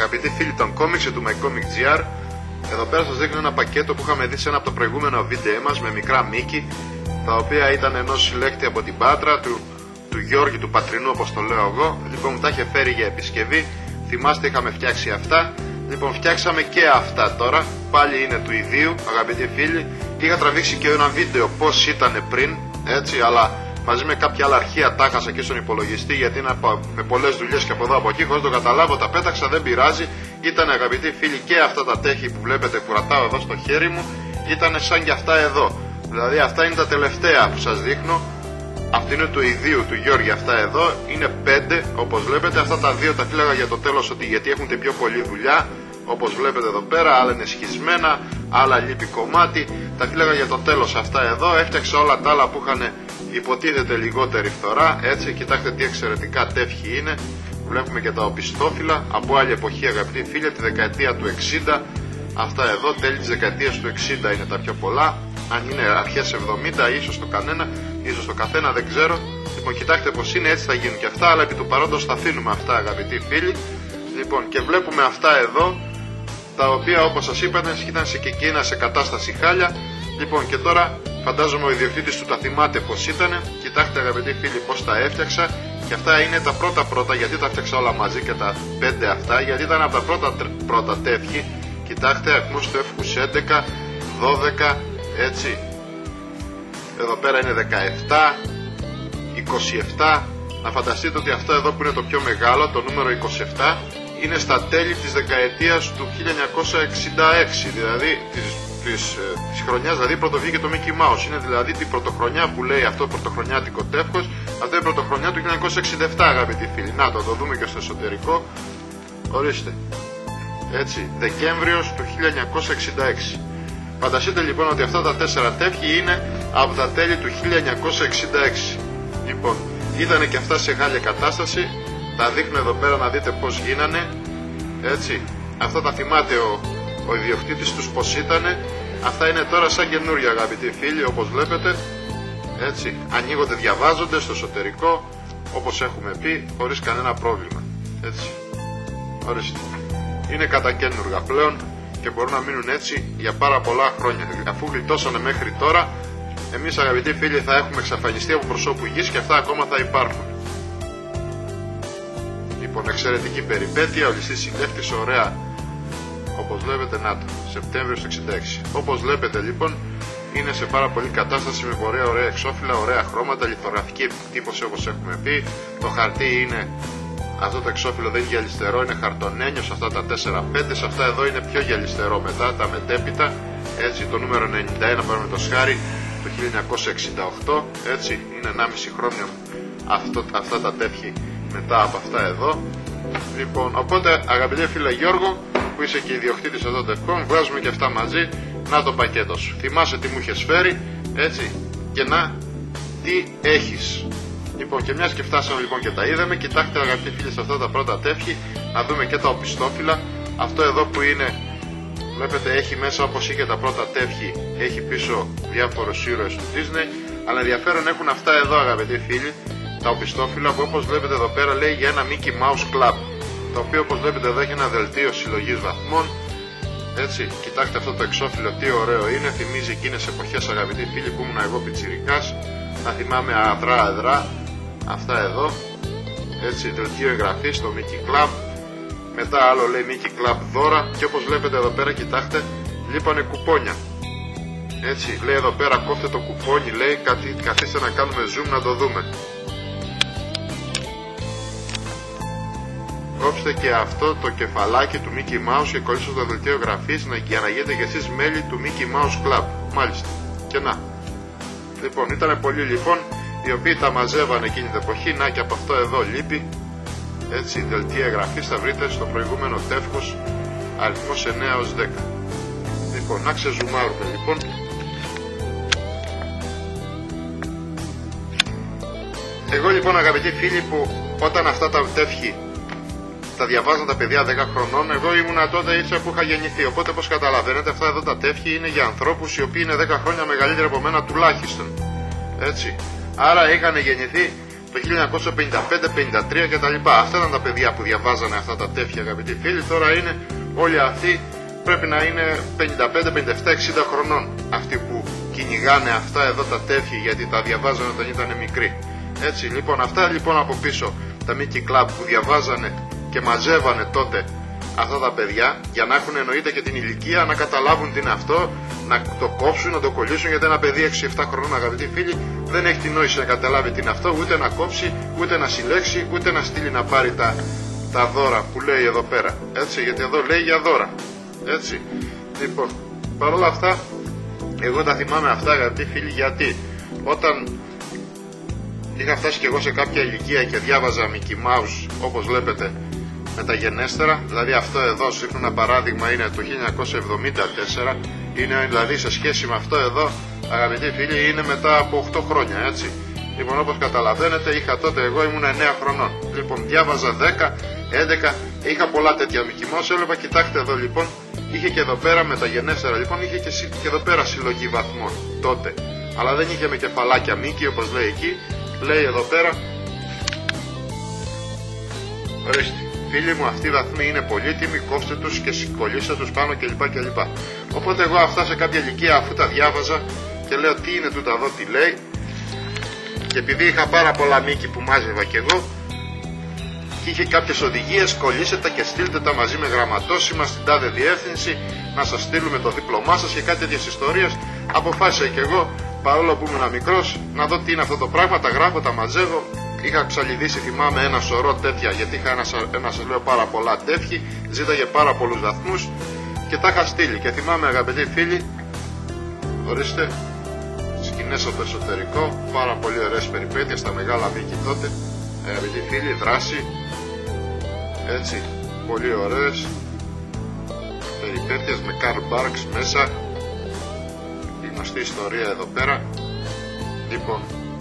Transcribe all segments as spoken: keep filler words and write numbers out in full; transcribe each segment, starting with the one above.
αγαπητοί φίλοι των comics και του MyComicGR, εδώ πέρα σας δείχνω ένα πακέτο που είχαμε δει σε ένα από το προηγούμενο βίντεο μας με μικρά Μίκη, τα οποία ήταν ενός συλλέκτη από την Πάτρα, του, του Γιώργη του Πατρινού όπως το λέω εγώ. Λοιπόν, μου τα είχε φέρει για επισκευή, θυμάστε είχαμε φτιάξει αυτά. Λοιπόν, φτιάξαμε και αυτά τώρα, πάλι είναι του ιδίου, αγαπητοί φίλοι. Είχα τραβήξει και ένα βίντεο πως ήταν πριν, έτσι, αλλά μαζί με κάποια άλλα αρχεία τα χάσα και στον υπολογιστή, γιατί είναι με πολλές δουλειές και από εδώ από εκεί, χωρίς το καταλάβω τα πέταξα, δεν πειράζει. Ήταν, αγαπητοί φίλοι, και αυτά τα τέχη που βλέπετε που κρατάω εδώ στο χέρι μου, ήταν σαν και αυτά εδώ. Δηλαδή αυτά είναι τα τελευταία που σας δείχνω. Αυτή είναι του ιδίου του Γιώργη, αυτά εδώ είναι πέντε όπως βλέπετε. Αυτά τα δύο τα φύλαγα για το τέλος, ότι γιατί έχουν πιο πολλή δουλειά, όπως βλέπετε εδώ πέρα. Άλλα είναι σχισμένα, άλλα λείπει κομμάτι. Τα φύλαγα για το τέλος αυτά εδώ. Έφτιαξα όλα τα άλλα που είχαν υποτίθεται λιγότερη φθορά. Έτσι, κοιτάξτε τι εξαιρετικά τεύχη είναι. Βλέπουμε και τα οπισθόφυλλα από άλλη εποχή, αγαπητοί φίλοι, τη δεκαετία του εξήντα. Αυτά εδώ, τέλη της δεκαετίας του εξήντα είναι τα πιο πολλά. Αν είναι αρχές εβδομήντα, ίσως το κανένα, ίσως το καθένα, δεν ξέρω. Λοιπόν, κοιτάξτε πως είναι, έτσι θα γίνουν και αυτά, αλλά επί του παρόντος θα αφήνουμε αυτά, αγαπητοί φίλοι. Λοιπόν, και βλέπουμε αυτά εδώ, τα οποία όπως σας είπα ήταν σε και εκείνα σε κατάσταση χάλια. Λοιπόν, και τώρα φαντάζομαι ο ιδιοκτήτης του τα θυμάται πως ήταν. Κοιτάξτε, αγαπητοί φίλοι, πως τα έφτιαξα. Και αυτά είναι τα πρώτα πρώτα, γιατί τα έφτιαξα όλα μαζί και τα πέντε αυτά, γιατί ήταν από τα πρώτα πρώτα τεύχη. Κοιτάξτε, αριθμούς του εύχους έντεκα, δώδεκα, έτσι. Εδώ πέρα είναι δεκαεπτά, είκοσι επτά. Να φανταστείτε ότι αυτό εδώ που είναι το πιο μεγάλο, το νούμερο είκοσι επτά, είναι στα τέλη της δεκαετίας του χίλια εννιακόσια εξήντα έξι, δηλαδή της, της, της χρονιάς, δηλαδή πρωτοβγήκε το Mickey Mouse. Είναι δηλαδή την πρωτοχρονιά που λέει αυτό πρωτοχρονιάτικο τεύχος. Αυτό είναι η πρωτοχρονιά του χίλια εννιακόσια εξήντα επτά, αγαπητοί φίλοι. Να το, το δούμε και στο εσωτερικό. Ορίστε. Έτσι, Δεκέμβριος του χίλια εννιακόσια εξήντα έξι. Φανταστείτε λοιπόν ότι αυτά τα τέσσερα τεύχη είναι από τα τέλη του χίλια εννιακόσια εξήντα έξι. Λοιπόν, ήταν και αυτά σε χάλια κατάσταση. Τα δείχνω εδώ πέρα να δείτε πως γίνανε. Έτσι, αυτά τα θυμάται ο, ο ιδιοκτήτης τους πως ήτανε. Αυτά είναι τώρα σαν καινούρια, αγαπητοί φίλοι, όπως βλέπετε. Έτσι, ανοίγονται, διαβάζονται στο εσωτερικό, όπως έχουμε πει, χωρίς κανένα πρόβλημα. Έτσι, ορίστε. Είναι κατά καινούργα πλέον και μπορούν να μείνουν έτσι για πάρα πολλά χρόνια. Αφού γλιτώσανε μέχρι τώρα, εμείς, αγαπητοί φίλοι, θα έχουμε εξαφανιστεί από προσώπου γης και αυτά ακόμα θα υπάρχουν. Λοιπόν, εξαιρετική περιπέτεια, ο ληστής συλλέχτης, ωραία, όπως βλέπετε, να το, Σεπτέμβριος του εξήντα έξι. Όπως βλέπετε λοιπόν, είναι σε πάρα πολύ κατάσταση με ωραία, ωραία εξώφυλλα, ωραία χρώματα, λιθογραφική επιτύπωση όπως έχουμε πει. Το χαρτί είναι, αυτό το εξώφυλλο δεν είναι γυαλιστερό, είναι χαρτονένιο σε αυτά τα τέσσερα πέντε. Σε αυτά εδώ είναι πιο γυαλιστερό μετά, τα μετέπειτα. Έτσι, το νούμερο ενενήντα ένα, πάρουμε το σχάρι, το χίλια εννιακόσια εξήντα οκτώ. Έτσι, είναι ενάμιση χρόνια αυτό, αυτά τα τεύχη μετά από αυτά εδώ. Λοιπόν, οπότε, αγαπητέ φίλε Γιώργο, που είσαι και ιδιοκτήτης εδώ τευκών, βγάζουμε και αυτά μαζί. Να το πακέτο σου. Θυμάσαι τι μου είχες φέρει, έτσι, και να τι έχεις. Λοιπόν, και μιας και φτάσαμε λοιπόν και τα είδαμε, κοιτάξτε, αγαπητοί φίλοι, σε αυτά τα πρώτα τεύχη, να δούμε και τα οπισθόφυλλα. Αυτό εδώ που είναι, βλέπετε, έχει μέσα, όπως είχε τα πρώτα τεύχη, έχει πίσω διάφορους ήρωες του Disney, αλλά ενδιαφέρον έχουν αυτά εδώ, αγαπητοί φίλοι, τα οπισθόφυλλα, που όπως βλέπετε εδώ πέρα λέει για ένα Mickey Mouse Club, το οποίο όπως βλέπετε εδώ έχει ένα δελτίο συλλογής βαθμών. Έτσι, κοιτάξτε αυτό το εξώφυλλο, τι ωραίο είναι, θυμίζει εκείνες εποχές, αγαπητοί φίλοι, που ήμουν εγώ πιτσιρικάς. Να θυμάμαι αδρά αδρά αυτά εδώ. Έτσι, δελτίο εγγραφής στο Mickey Club. Μετά άλλο λέει Mickey Club δώρα. Και όπως βλέπετε εδώ πέρα, κοιτάξτε, λείπανε κουπόνια. Έτσι, λέει εδώ πέρα, κόφτε το κουπόνι, λέει, καθίστε να κάνουμε zoom να το δούμε. Κόψτε και αυτό το κεφαλάκι του Mickey Mouse και κολλήστε το δελτίο εγγραφής για να γίνετε και εσείς μέλη του Mickey Mouse Club. Μάλιστα. Και να. Λοιπόν, ήταν πολλοί λοιπόν οι οποίοι τα μαζεύανε εκείνη την εποχή. Να, και από αυτό εδώ λείπει. Έτσι, δελτία εγγραφής θα βρείτε στο προηγούμενο τεύχος, αριθμός εννέα έως δέκα. Λοιπόν, να ξεζουμάρουμε λοιπόν. Εγώ λοιπόν, αγαπητοί φίλοι, που όταν αυτά τα τεύχη τα διαβάζαν τα παιδιά δέκα χρονών, εγώ ήμουνα τότε ίσα που είχα γεννηθεί. Οπότε, όπως καταλαβαίνετε, αυτά εδώ τα τεύχη είναι για ανθρώπους οι οποίοι είναι δέκα χρόνια μεγαλύτεροι από μένα τουλάχιστον. Έτσι. Άρα είχαν γεννηθεί το το χίλια εννιακόσια πενήντα πέντε πενήντα τρία κτλ. Αυτά ήταν τα παιδιά που διαβάζανε αυτά τα τέφια, αγαπητοί φίλοι. Τώρα είναι όλοι αυτοί, πρέπει να είναι πενήντα πέντε πενήντα επτά εξήντα χρονών, αυτοί που κυνηγάνε αυτά εδώ τα τέφια, γιατί τα διαβάζανε όταν ήταν μικροί. Έτσι λοιπόν, αυτά λοιπόν από πίσω τα Mickey Club που διαβάζανε και μαζεύανε τότε αυτά τα παιδιά, για να έχουν εννοείται και την ηλικία να καταλάβουν τι είναι αυτό, να το κόψουν, να το κολλήσουν, γιατί ένα παιδί έξι επτά χρονών, αγαπητοί φίλοι, δεν έχει την νόηση να καταλάβει τι είναι αυτό, ούτε να κόψει, ούτε να συλλέξει, ούτε να στείλει να πάρει τα, τα δώρα που λέει εδώ πέρα. Έτσι, γιατί εδώ λέει για δώρα. Έτσι. Λοιπόν, παρόλα αυτά, εγώ τα θυμάμαι αυτά, αγαπητοί φίλοι, γιατί όταν είχα φτάσει και εγώ σε κάποια ηλικία και διάβαζα Mickey Mouse, όπως βλέπετε, μεταγενέστερα, δηλαδή αυτό εδώ, σύμφωνα ένα παράδειγμα, είναι το χίλια εννιακόσια εβδομήντα τέσσερα, είναι δηλαδή σε σχέση με αυτό εδώ, αγαπητοί φίλοι, είναι μετά από οκτώ χρόνια, έτσι. Λοιπόν, όπως καταλαβαίνετε, είχα τότε, εγώ ήμουν εννέα χρονών. Λοιπόν, διάβαζα δέκα, έντεκα, είχα πολλά τέτοια Mickey Mouse, έλεγα, κοιτάξτε εδώ λοιπόν, είχε και εδώ πέρα μεταγενέστερα, λοιπόν, είχε και, και εδώ πέρα συλλογή βαθμών τότε. Αλλά δεν είχε με κεφαλάκια Mickey, όπως λέει εκεί, λέει εδώ πέρα. Ορίστε. Φίλοι μου, αυτοί οι βαθμοί είναι πολύτιμοι, κόψτε τους και κολλήστε τους πάνω κλπ. κλπ. Οπότε εγώ αυτά σε κάποια ηλικία, αφού τα διάβαζα και λέω τι είναι τούτα εδώ, τι λέει, και επειδή είχα πάρα πολλά Mickey που μάζευα κι εγώ, και είχε κάποιες οδηγίες, κολλήστε τα και στείλτε τα μαζί με γραμματόσημα στην τάδε διεύθυνση, να σας στείλουμε το δίπλωμά σας και κάτι τέτοιες ιστορίες. Αποφάσισα κι εγώ, παρόλο που ήμουν μικρός, να δω τι είναι αυτό το πράγμα, τα γράφω, τα μαζεύω. Είχα ψαλιδίσει, θυμάμαι, ένα σωρό τέτοια, γιατί είχα ένα, ένα σας λέω πάρα πολλά τέφη, ζήταγε πάρα πολλούς βαθμούς και τα είχα στείλει. Και θυμάμαι, αγαπητοί φίλοι, ορίστε, σκηνές από το εσωτερικό, πάρα πολύ ωραίες περιπέτειες, τα μεγάλα Mickey τότε, αγαπητοί φίλοι, δράση, έτσι, πολύ ωραίες περιπέτειες με Karl Barks μέσα, η γνωστή ιστορία εδώ πέρα. Λοιπόν,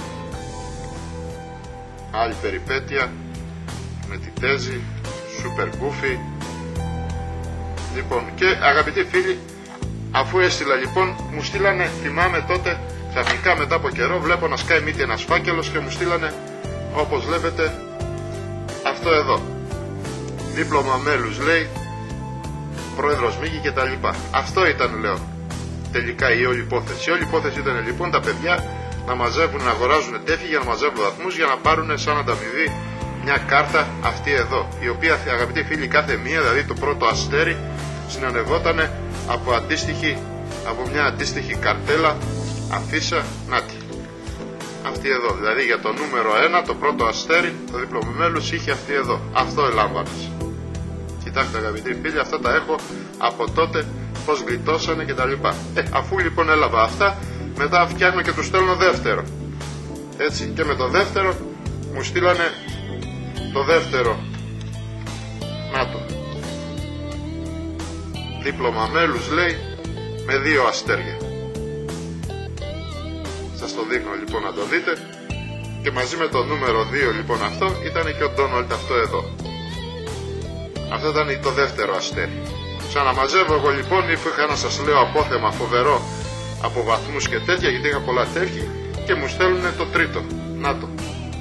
άλλη περιπέτεια με τη Τέζη, Super Goofy. Λοιπόν, και αγαπητοί φίλοι, αφού έστειλα λοιπόν, μου στείλανε, θυμάμαι τότε, ξαφνικά μετά από καιρό, βλέπω να σκάει μύτη ένας φάκελος και μου στείλανε, όπως βλέπετε, αυτό εδώ. Δίπλωμα μέλους, λέει, πρόεδρος Mickey και τα λοιπά. Αυτό ήταν, λέω, τελικά η όλη υπόθεση. Η όλη υπόθεση ήταν λοιπόν τα παιδιά να μαζεύουν, να αγοράζουν τέφη για να μαζεύουν βαθμούς, για να πάρουν σαν ανταμοιβή μια κάρτα αυτή εδώ, η οποία, αγαπητοί φίλοι, κάθε μία, δηλαδή το πρώτο αστέρι, συνανευόταν από, αντίστοιχη, από μια αντίστοιχη καρτέλα, αφίσα, νάτι. Αυτή εδώ, δηλαδή για το νούμερο ένα, το πρώτο αστέρι, το δίπλωμα μέλους είχε αυτή εδώ. Αυτό ελάμβανες. Κοιτάξτε, αγαπητοί φίλοι, αυτά τα έχω από τότε, πως γλιτώσανε και τα λοιπά. Ε, αφού λοιπόν έλαβα αυτά, μετά φτιάχνω και του στέλνω δεύτερο. Έτσι, και με το δεύτερο μου στείλανε το δεύτερο. Να το. Δίπλωμα μέλους, λέει, με δύο αστέρια. Σας το δείχνω λοιπόν να το δείτε. Και μαζί με το νούμερο δύο λοιπόν αυτό ήταν και ο Ντόναλντ αυτό εδώ. Αυτό ήταν το δεύτερο αστέρι. Ξαναμαζεύω εγώ λοιπόν, είχα να σας λέω απόθεμα φοβερό από βαθμούς και τέτοια, γιατί είχα πολλά τέφη, και μου στέλνουν το τρίτο. Να το.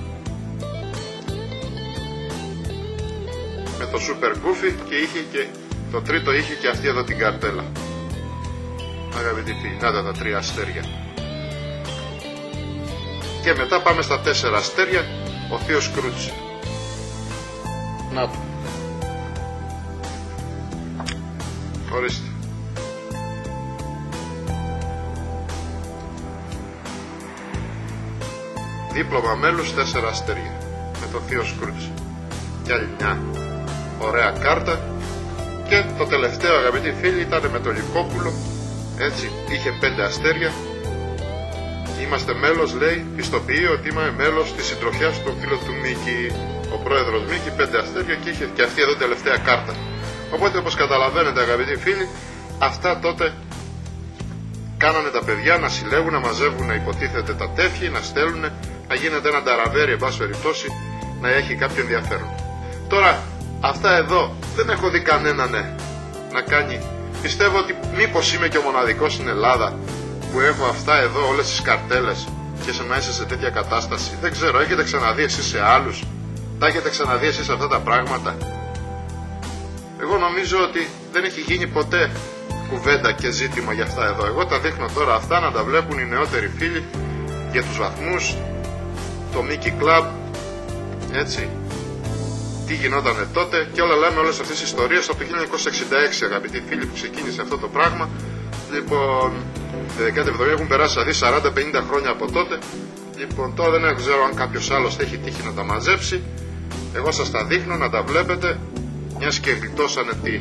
Με το Super Goofy, και είχε και το τρίτο, είχε και αυτή εδώ την καρτέλα. Αγαπητοί φίλοι, να τα, τα τρία αστέρια. Και μετά πάμε στα τέσσερα αστέρια, ο θείος Σκρούτζ. Να το. Ορίστε. Δίπλωμα μέλους, τέσσερα αστέρια, με το θείο Σκρούτζ. Και άλλη μια ωραία κάρτα. Και το τελευταίο, αγαπητοί φίλοι, ήταν με το Λυκόπουλο. Έτσι, είχε πέντε αστέρια. Είμαστε μέλος, λέει, πιστοποιεί ότι είμαι μέλος της συντροφιάς του φίλου του Mickey. Ο πρόεδρος Mickey, πέντε αστέρια, και είχε και αυτή εδώ τελευταία κάρτα. Οπότε, όπως καταλαβαίνετε, αγαπητοί φίλοι, αυτά τότε κάνανε τα παιδιά να συλλέγουν, να μαζεύουν, υποτίθεται, τα τέφη, να στέλνουν, να γίνεται ένα ταραβέρι, εν πάση περιπτώσει, να έχει κάποιο ενδιαφέρον. Τώρα, αυτά εδώ δεν έχω δει κανέναν ναι, να κάνει. Πιστεύω ότι μήπως είμαι και ο μοναδικός στην Ελλάδα που έχω αυτά εδώ, όλες τις καρτέλες, και σε να είσαι σε τέτοια κατάσταση. Δεν ξέρω, έχετε ξαναδεί εσείς σε άλλους? Τα έχετε ξαναδεί εσείς αυτά τα πράγματα? Εγώ νομίζω ότι δεν έχει γίνει ποτέ κουβέντα και ζήτημα για αυτά εδώ. Εγώ τα δείχνω τώρα αυτά να τα βλέπουν οι νεότεροι φίλοι για τους βαθμούς, το Mickey Club, έτσι, τι γινότανε τότε και όλα λέμε όλες αυτές τις ιστορίες από το χίλια εννιακόσια εξήντα έξι, αγαπητοί φίλοι, που ξεκίνησε αυτό το πράγμα. Λοιπόν, τη δεκαετία του εβδομήντα έχουν περάσει δηλαδή σαράντα πενήντα χρόνια από τότε. Λοιπόν, τώρα δεν ξέρω αν κάποιος άλλος θα έχει τύχει να τα μαζέψει. Εγώ σας τα δείχνω να τα βλέπετε, μιας και γλιτώσανε τη,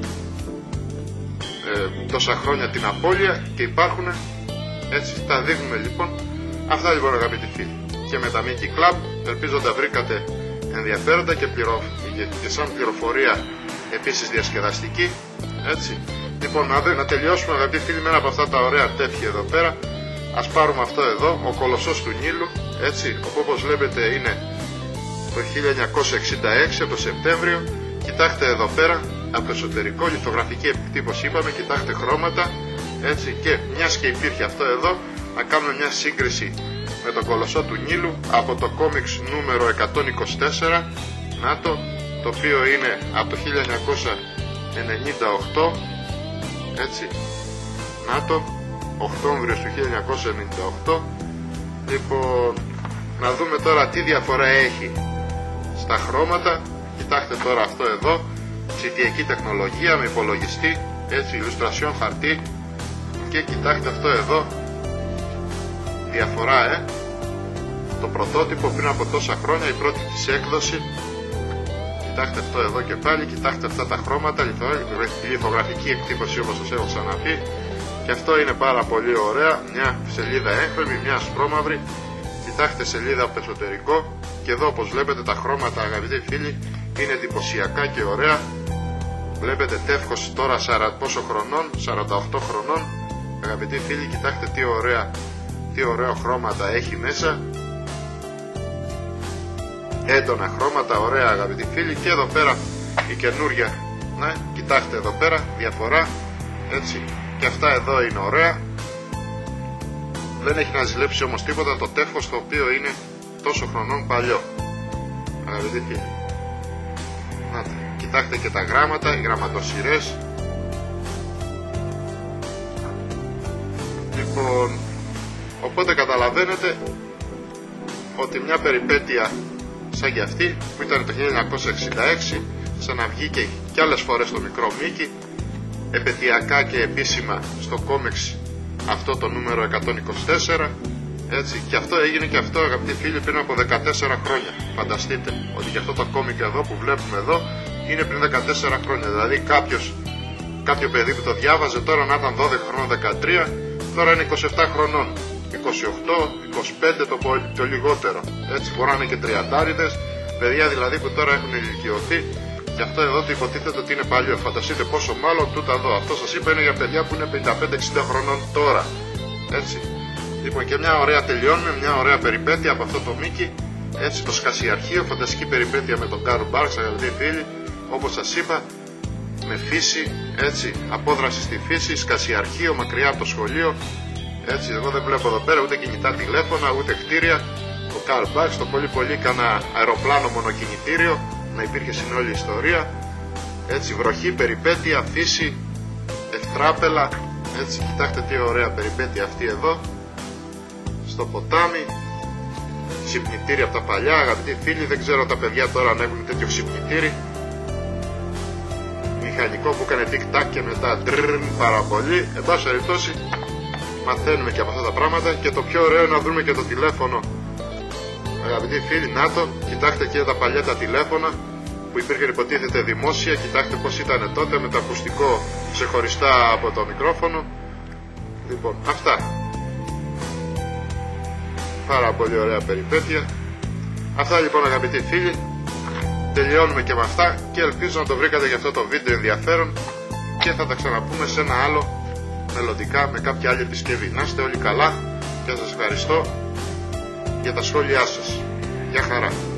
ε, τόσα χρόνια την απώλεια και υπάρχουν, έτσι, τα δείχνουμε λοιπόν. Αυτά λοιπόν, αγαπητοί φίλοι, και με τα Mickey Club ελπίζω τα βρήκατε ενδιαφέροντα και, πληρο... και σαν πληροφορία επίσης διασκεδαστική, έτσι. Λοιπόν, να, να τελειώσουμε, αγαπητοί φίλοι, με ένα από αυτά τα ωραία τεύχη εδώ πέρα. Ας πάρουμε αυτό εδώ, ο Κολοσσός του Νείλου, έτσι, όπως βλέπετε είναι το χίλια εννιακόσια εξήντα έξι, από το Σεπτέμβριο. Κοιτάξτε εδώ πέρα, από το εσωτερικό, λιθογραφική εκτύπωση είπαμε, κοιτάξτε χρώματα, έτσι, και μιας και υπήρχε αυτό εδώ, να κάνουμε μια σύγκριση με τον Κολοσσό του Νείλου από το κόμιξ νούμερο εκατόν είκοσι τέσσερα, να το, το οποίο είναι από το χίλια εννιακόσια ενενήντα οκτώ, έτσι, να το, Οκτώβριος του χίλια εννιακόσια ενενήντα οκτώ. Λοιπόν, να δούμε τώρα τι διαφορά έχει στα χρώματα. Κοιτάξτε τώρα αυτό εδώ, ψηφιακή τεχνολογία με υπολογιστή, έτσι, illustration, χαρτί, και κοιτάξτε αυτό εδώ, διαφορά, ε το πρωτότυπο πριν από τόσα χρόνια, η πρώτη της έκδοση. Κοιτάξτε αυτό εδώ και πάλι, κοιτάξτε αυτά τα χρώματα, λιθογραφική εκτύπωση όπως σας έχω ξαναπεί. Και αυτό είναι πάρα πολύ ωραία, μια σελίδα έγχρωμη, μια ασπρόμαυρη. Κοιτάξτε σελίδα από το εσωτερικό, και εδώ όπως βλέπετε τα χρώματα, αγαπητοί φίλοι, είναι εντυπωσιακά και ωραία. Βλέπετε τεύχος τώρα σαράντα πόσο χρονών, σαράντα οκτώ χρονών. Αγαπητοί φίλοι, κοιτάξτε τι ωραία, τι ωραία χρώματα έχει μέσα. Έντονα χρώματα, ωραία, αγαπητοί φίλοι. Και εδώ πέρα η καινούρια, ναι, κοιτάξτε εδώ πέρα, διαφορά, έτσι. Και αυτά εδώ είναι ωραία. Δεν έχει να ζηλέψει όμως τίποτα το τεύχος, το οποίο είναι τόσο χρονών παλιό, αγαπητοί φίλοι. Να, κοιτάξτε και τα γράμματα, οι γραμματοσυρές. Λοιπόν, οπότε καταλαβαίνετε ότι μια περιπέτεια σαν κι αυτή, που ήταν το χίλια εννιακόσια εξήντα έξι, σαν να βγήκε κι άλλες φορές το μικρό Μίκη, επαιτειακά και επίσημα στο κόμιξ αυτό το νούμερο εκατόν είκοσι τέσσερα, έτσι, και αυτό έγινε και αυτό, αγαπητοί φίλοι, πριν από δεκατέσσερα χρόνια. Φανταστείτε ότι και αυτό το κόμικ εδώ που βλέπουμε εδώ είναι πριν δεκατέσσερα χρόνια. Δηλαδή κάποιος, κάποιο παιδί που το διάβαζε τώρα να ήταν δώδεκα χρονών, δεκατρία, τώρα είναι είκοσι επτά χρονών, είκοσι οκτώ, είκοσι πέντε το, το λιγότερο, έτσι, μπορεί να είναι και τριαντάριδες, παιδιά δηλαδή που τώρα έχουν ηλικιωθεί. Και αυτό εδώ το υποτίθεται ότι είναι παλιό. Φανταστείτε πόσο μάλλον τούτα εδώ. Αυτό σας είπα είναι για παιδιά που είναι πενήντα πέντε εξήντα χρονών τώρα, έτσι. Λοιπόν, και μια ωραία, τελειώνουμε μια ωραία περιπέτεια από αυτό το Μίκη, έτσι, το σκασιαρχείο, φανταστική περιπέτεια με τον Καρλ Μπάρξ, αγαπητοί φίλοι, όπως σας είπα, με φύση, έτσι, απόδραση στη φύση, σκασιαρχείο μακριά από το σχολείο, έτσι. Εγώ δεν βλέπω εδώ πέρα ούτε κινητά τηλέφωνα, ούτε κτίρια. Ο Καρλ Μπάρξ, το πολύ πολύ κάνα αεροπλάνο μονοκινητήριο να υπήρχε στην όλη ιστορία, έτσι, βροχή, περιπέτεια, φύση, ευτράπελα, έτσι. Κοιτάξτε τι ωραία περιπέτεια αυτή εδώ, στο ποτάμι, ξυπνητήρι από τα παλιά, αγαπητοί φίλοι, δεν ξέρω τα παιδιά τώρα αν έχουν τέτοιο ξυπνητήρι, μηχανικό που έκανε τικ-τακ και μετά ντρρρρν, πάρα πολύ. Εν πάση περιπτώσει, μαθαίνουμε και από αυτά τα πράγματα, και το πιο ωραίο είναι να βρούμε και το τηλέφωνο, αγαπητοί φίλοι, να το, κοιτάξτε και τα παλιά τα τηλέφωνα που υπήρχε υποτίθεται δημόσια, κοιτάξτε πως ήταν τότε με το ακουστικό ξεχωριστά από το μικρόφωνο. Λοιπόν, αυτά. Πάρα πολύ ωραία περιπέτεια. Αυτά λοιπόν, αγαπητοί φίλοι, τελειώνουμε και με αυτά, και ελπίζω να το βρήκατε για αυτό το βίντεο ενδιαφέρον, και θα τα ξαναπούμε σε ένα άλλο μελλοντικά με κάποια άλλη επισκευή. Να είστε όλοι καλά και σας ευχαριστώ για τα σχόλιά σας. Γεια χαρά.